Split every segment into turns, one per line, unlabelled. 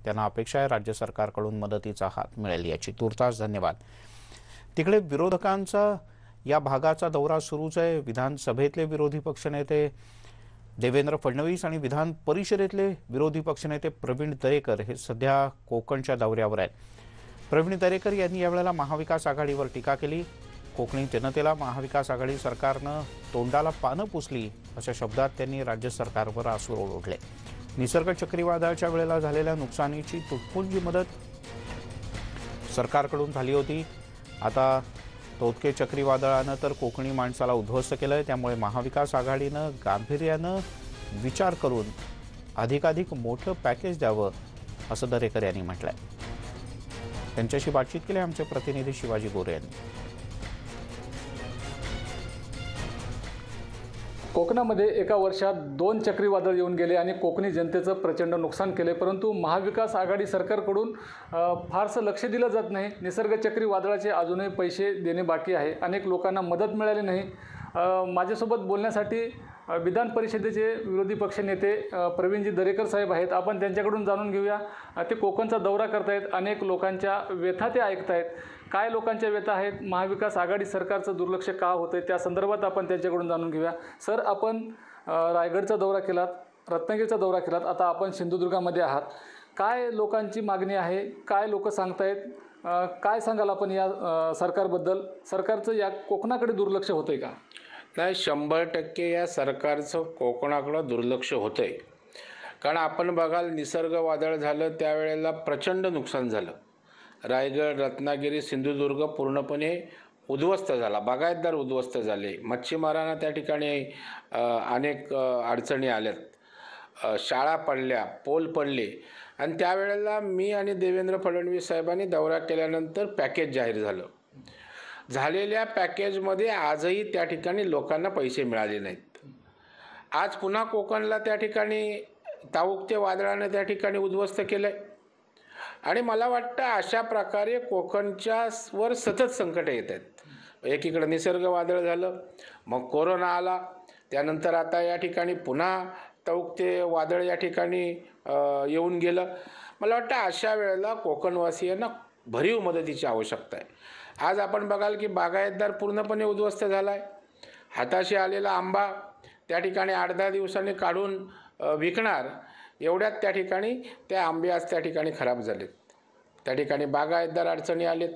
त्यांना अपेक्षा आहे राज्य सरकारकडून मदतीचा हात मिळेल याची. तुर्तास धन्यवाद. तिकडे विरोधकांचा या भागाचा दौरा सुरूच आहे. विधानसभेतले विरोधी पक्षनेते देवेंद्र फडणवीस आणि विधान परिषदेतले विरोधी पक्षनेते प्रवीण दरेकर हे सध्या कोकणच्या दौऱ्यावर आहेत. प्रवीण दरेकर यांनी यावेळेला महाविकास आघाडीवर टीका केली. कोकणी जनतेला महाविकास आघाडी सरकारनं तोंडाला पानं पुसली अशा शब्दात त्यांनी राज्य सरकारवर आसूर ओढले. निसर्ग चक्रीवादळाच्या वेळेला झालेल्या नुकसानीची तुटपुंजी मदत सरकारकडून झाली होती. आता तोतके चक्रीवादळानं तर कोकणी माणसाला उद्ध्वस्त केलंय. त्यामुळे महाविकास आघाडीनं गांभीर्यानं विचार करून अधिकाधिक मोठं पॅकेज द्यावं असं दरेकर यांनी म्हटलंय. त्यांच्याशी बातचीत केली आमचे प्रतिनिधी शिवाजी गोरे यांनी.
कोकणामध्ये एका वर्षात 2 चक्रीवादळ येऊन गेले आणि कोकणी जनतेचं प्रचंड नुकसान केले, परंतु महाविकास आघाडी सरकारकडून फारसं लक्ष दिलं जात नाही. निसर्ग चक्रीवादळाचे अजूनही पैसे देणे बाकी आहे. अनेक लोकांना मदत मिळाली नाही. माझ्यासोबत बोलण्यासाठी विधान परिषदेचे विरोधी पक्षनेते प्रवीणजी दरेकर साहेब आहेत. आपण त्यांच्याकडून जाणून घेऊया. ते कोकणचा दौरा करतायत. अनेक लोकांच्या व्यथा ते ऐकतायत. काय लोकांच्या व्यथा आहेत, महाविकास आघाडी सरकारचं दुर्लक्ष का होतंय, त्या संदर्भात आपण त्यांच्याकडून जाणून घेऊया. सर, आपण रायगडचा दौरा केलात, रत्नागिरीचा दौरा केलात, आता आपण सिंधुदुर्गामध्ये आहात. काय लोकांची मागणी आहे, काय लोक सांगतायत, काय सांगाल आपण या सरकारबद्दल? सरकारचं या कोकणाकडे दुर्लक्ष होतंय का?
नाही, 100% या सरकारचं कोकणाकडं दुर्लक्ष होतंय. कारण आपण बघाल, निसर्ग वादळ झालं त्यावेळेला प्रचंड नुकसान झालं. रायगड, रत्नागिरी, सिंधुदुर्ग पूर्णपणे उद्ध्वस्त झाला. बागायतदार उद्ध्वस्त झाले. मच्छीमारांना त्या ठिकाणी अनेक अडचणी आल्यात. शाळा पडल्या, पोल पडले. आणि त्यावेळेला मी आणि देवेंद्र फडणवीस साहेबांनी दौरा केल्यानंतर पॅकेज जाहीर झालं. झालेल्या पॅकेजमध्ये आजही त्या ठिकाणी लोकांना पैसे मिळाले नाहीत. आज पुन्हा कोकणला त्या ठिकाणी ताऊकते वादळानं त्या ठिकाणी उद्ध्वस्त केलं आहे. आणि मला वाटतं अशा प्रकारे कोकणच्या वर सतत संकट येत आहेत. एकीकडे निसर्ग वादळ झालं, मग कोरोना आला, त्यानंतर आता या ठिकाणी पुन्हा ताऊकते वादळ या ठिकाणी येऊन गेलं. मला वाटतं अशा वेळेला कोकणवासियांना भरीव मदतीची आवश्यकता आहे. आज आपण बघाल की बागायतदार पूर्णपणे उद्ध्वस्त झाला आहे. हाताशी आलेला आंबा त्या ठिकाणी 8-10 दिवसांनी काढून विकणार, एवढ्यात त्या ठिकाणी त्या आंबे आज त्या ठिकाणी खराब झालेत. त्या ठिकाणी बागायतदार अडचणी आलेत.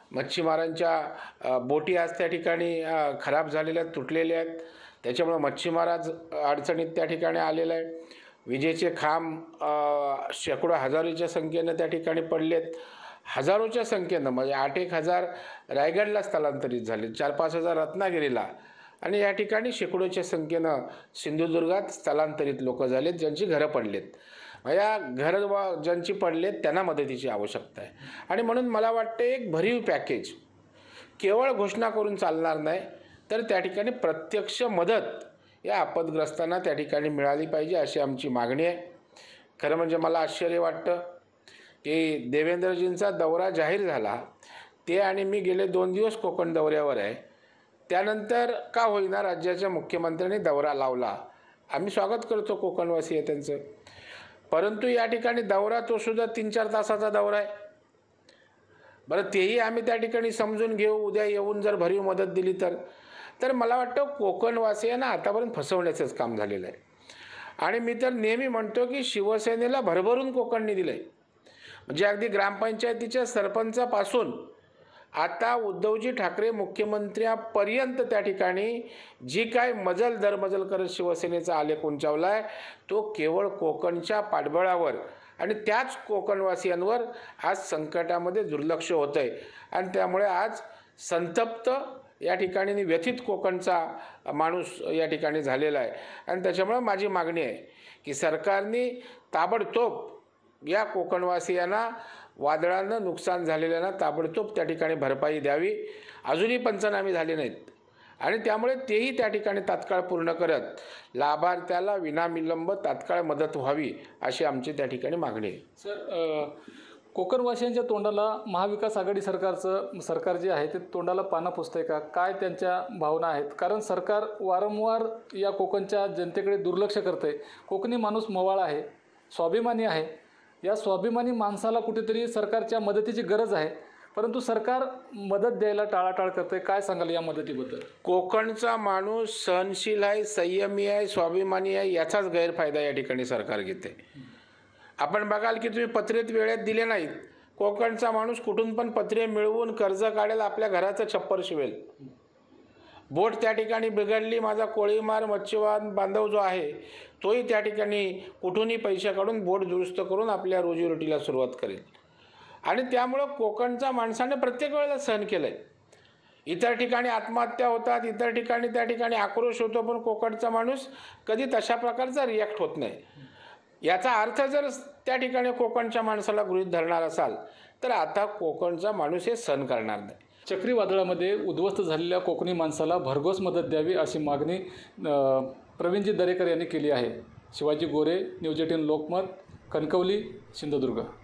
मच्छीमारांच्या बोटी आज त्या ठिकाणी खराब झालेल्या आहेत, तुटलेल्या आहेत. त्याच्यामुळे मच्छीमार आज अडचणीत त्या ठिकाणी आलेला आहे. विजेचे खांब शेकडो हजारोच्या संख्येनं त्या ठिकाणी पडलेत. हजारोच्या संख्येनं, म्हणजे 8-1 हजार रायगडला स्थलांतरित झाले, 4-5 हजार रत्नागिरीला, आणि या ठिकाणी शेकडोच्या संख्येनं सिंधुदुर्गात स्थलांतरित लोक झालेत, ज्यांची घरं पडलेत. या घरं ज्यांची पडलेत त्यांना मदतीची आवश्यकता आहे. आणि म्हणून मला वाटतं एक भरीव पॅकेज केवळ घोषणा करून चालणार नाही, तर त्या ठिकाणी प्रत्यक्ष मदत या आपदग्रस्तांना त्या ठिकाणी मिळाली पाहिजे, अशी आमची मागणी आहे. खरं म्हणजे मला आश्चर्य वाटतं की देवेंद्रजींचा दौरा जाहीर झाला, ते आणि मी गेले 2 दिवस कोकण दौऱ्यावर आहे. त्यानंतर का होईना राज्याच्या मुख्यमंत्र्यांनी दौरा लावला. आम्ही स्वागत करतो कोकणवासी आहे त्यांचं, परंतु या ठिकाणी दौरा तो सुद्धा 3-4 तासाचा दौरा आहे. बरं, तेही आम्ही त्या ठिकाणी समजून घेऊ. उद्या येऊन जर भरीव मदत दिली तर मला वाटतं कोकणवासियांना आतापर्यंत फसवण्याचंच काम झालेलं आहे. आणि मी तर नेहमी म्हणतो की शिवसेनेला भरभरून कोकणनी दिलं आहे. म्हणजे अगदी ग्रामपंचायतीच्या सरपंचापासून आता उद्धवजी ठाकरे मुख्यमंत्र्यापर्यंत त्या ठिकाणी जी काय मजल दरमजल करत शिवसेनेचा आलेख उंचावला आहे, तो केवळ कोकणच्या पाठबळावर आणि त्याच कोकणवासियांवर आज संकटामध्ये दुर्लक्ष होतं आहे. आणि त्यामुळे आज संतप्त या ठिकाणी व्यथित कोकणचा माणूस या ठिकाणी झालेला आहे. आणि त्याच्यामुळे माझी मागणी आहे की सरकारने ताबडतोब या कोकणवासियांना, वादळानं नुकसान झालेल्यांना ताबडतोब त्या ठिकाणी भरपाई द्यावी. अजूनही पंचनामे झाले नाहीत आणि त्यामुळे तेही त्या ठिकाणी तात्काळ पूर्ण करत लाभार्थ्याला विनाविलंब तात्काळ मदत व्हावी, अशी आमची त्या ठिकाणी मागणी आहे.
सर, कोकणवासियांच्या तोंडाला महाविकास आघाडी सरकार जे आहे ते तोंडाला पानं पुसतंय का? काय त्यांच्या भावना आहेत? कारण सरकार वारंवार या कोकणच्या जनतेकडे दुर्लक्ष करतंय. कोकणी माणूस मवाळा आहे, स्वाभिमानी आहे. या स्वाभिमानी माणसाला कुठेतरी सरकारच्या मदतीची गरज आहे, परंतु सरकार मदत द्यायला टाळाटाळ करते. काय सांगाल या मदतीबद्दल?
कोकणचा माणूस सहनशील आहे, संयमी आहे, स्वाभिमानी आहे, याचाच गैरफायदा या ठिकाणी सरकार घेते. आपण बघाल की तुम्ही पत्रेत वेळेत दिले नाहीत, कोकणचा माणूस कुठून पण पत्रे मिळवून कर्ज काढेल, आपल्या घराचं छप्पर शिवेल. बोट त्या ठिकाणी बिघडली, माझा कोळीमार मच्छीमार बांधव जो आहे तोही त्या ठिकाणी कुठूनही पैसे काढून बोट दुरुस्त करून आपल्या रोजीरोटीला सुरुवात करेल. आणि त्यामुळं कोकणच्या माणसाने प्रत्येक वेळेला सहन केलं आहे. इतर ठिकाणी आत्महत्या होतात, इतर ठिकाणी त्या ठिकाणी आक्रोश होतो, पण कोकणचा माणूस कधी तशा प्रकारचा रिॲक्ट होत नाही. याचा अर्थ जर त्या ठिकाणी कोकणच्या माणसाला गृहीत धरणार असाल तर आता कोकणचा माणूस हे सहन करणार नाही.
चक्रीवादळामध्ये उद्ध्वस्त झालेल्या कोकणी माणसाला भरघोस मदत द्यावी अशी मागणी प्रवीणजी दरेकर यांनी केली आहे. शिवाजी गोरे, न्यूज 18 लोकमत, कणकवली, सिंधुदुर्ग.